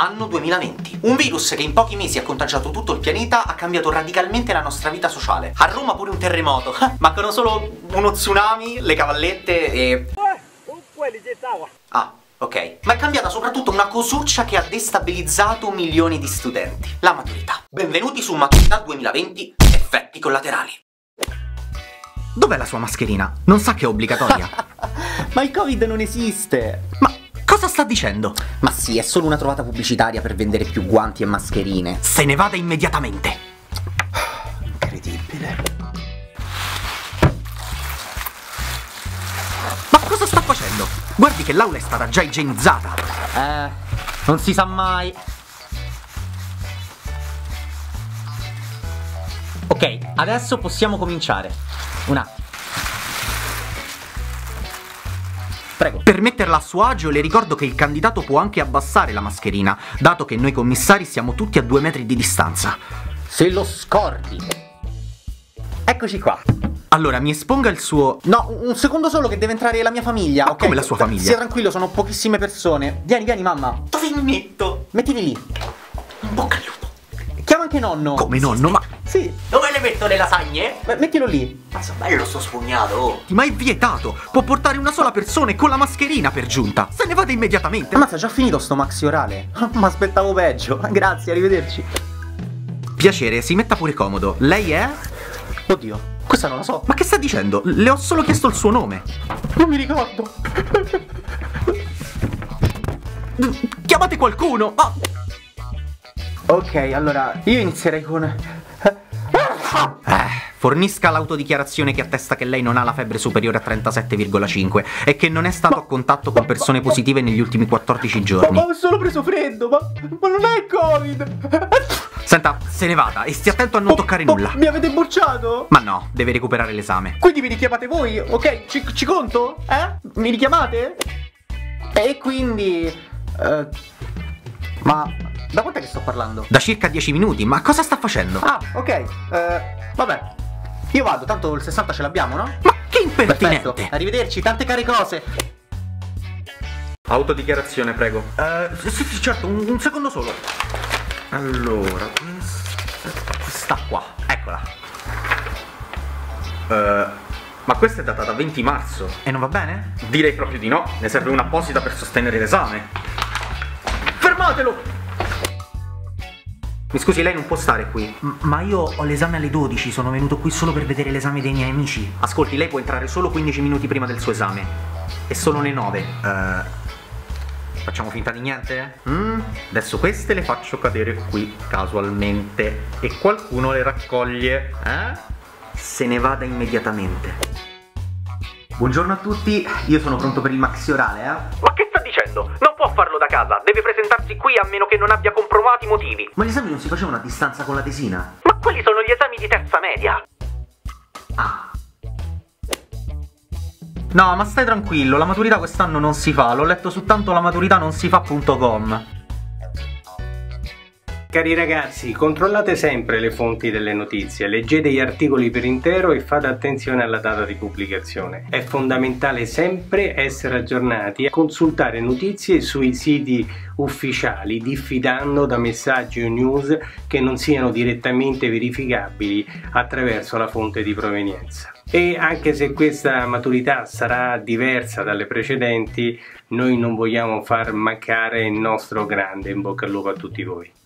Anno 2020. Un virus che in pochi mesi ha contagiato tutto il pianeta ha cambiato radicalmente la nostra vita sociale. A Roma pure un terremoto. Mancano solo uno tsunami, le cavallette e... Ah, ok. Ma è cambiata soprattutto una cosuccia che ha destabilizzato milioni di studenti. La maturità. Benvenuti su Maturità 2020, effetti collaterali. Dov'è la sua mascherina? Non sa che è obbligatoria? Ma il Covid non esiste. Ma cosa sta dicendo? Ma sì, è solo una trovata pubblicitaria per vendere più guanti e mascherine. Se ne vada immediatamente. Incredibile. Ma cosa sta facendo? Guardi che l'aula è stata già igienizzata. Non si sa mai. Ok, adesso possiamo cominciare. Un attimo. Prego. Per metterla a suo agio le ricordo che il candidato può anche abbassare la mascherina, dato che noi commissari siamo tutti a 2 metri di distanza. Se lo scordi. Eccoci qua. Allora, mi esponga il suo... No, un secondo solo che deve entrare la mia famiglia, ok? Come la sua famiglia? Sia tranquillo, sono pochissime persone. Vieni, vieni, mamma. Dove mi metto? Mettili lì. In bocca al lupo. Chiama anche nonno. Come nonno? Ma... Sì. Dove le metto le lasagne? Mettilo lì. Ma so bello sto spugnato, oh. Ma è vietato! Può portare una sola persona e con la mascherina per giunta! Se ne vada immediatamente! Ammazza, già finito sto maxi orale. Ma aspettavo peggio. Grazie, arrivederci. Piacere, si metta pure comodo. Lei è? Oddio, questa non la so. Ma che sta dicendo? Le ho solo chiesto il suo nome. Non mi ricordo. Chiamate qualcuno! Oh. Ok, allora, io inizierei con... Fornisca l'autodichiarazione che attesta che lei non ha la febbre superiore a 37,5 e che non è stato a contatto con persone positive negli ultimi 14 giorni. Ma ho solo preso freddo, ma non è Covid! Senta, se ne vada e stia attento a non toccare nulla. Mi avete bocciato? Ma no, deve recuperare l'esame. Quindi mi richiamate voi, ok? Ci conto? Mi richiamate? E quindi... ma... da quant'è che sto parlando? Da circa 10 minuti, ma cosa sta facendo? Ah, ok, vabbè. Io vado, tanto il 60 ce l'abbiamo, no? Ma che impertinente! Perfetto. Arrivederci, tante care cose. Autodichiarazione, prego. Sì, certo, un secondo solo. Allora, questa qua, eccola. Ma questa è data da 20 marzo. E non va bene? Direi proprio di no, ne serve una apposita per sostenere l'esame. Fermatelo! Mi scusi, lei non può stare qui. Ma io ho l'esame alle 12, sono venuto qui solo per vedere l'esame dei miei amici. Ascolti, lei può entrare solo 15 minuti prima del suo esame. E sono le 9. Facciamo finta di niente? Adesso queste le faccio cadere qui, casualmente. E qualcuno le raccoglie. Se ne vada immediatamente. Buongiorno a tutti, io sono pronto per il maxi orale, Ma che sta dicendo? Non può farlo da casa, deve presentarsi qui a meno che non abbia comprovati motivi. Ma gli esami non si facevano a distanza con la tesina? Ma quelli sono gli esami di terza media. Ah. No, ma stai tranquillo, la maturità quest'anno non si fa, l'ho letto su tantolamaturità-non-si-fa.com. Cari ragazzi, controllate sempre le fonti delle notizie, leggete gli articoli per intero e fate attenzione alla data di pubblicazione. È fondamentale sempre essere aggiornati e consultare notizie sui siti ufficiali, diffidando da messaggi o news che non siano direttamente verificabili attraverso la fonte di provenienza. E anche se questa maturità sarà diversa dalle precedenti, noi non vogliamo far mancare il nostro grande in bocca al lupo a tutti voi.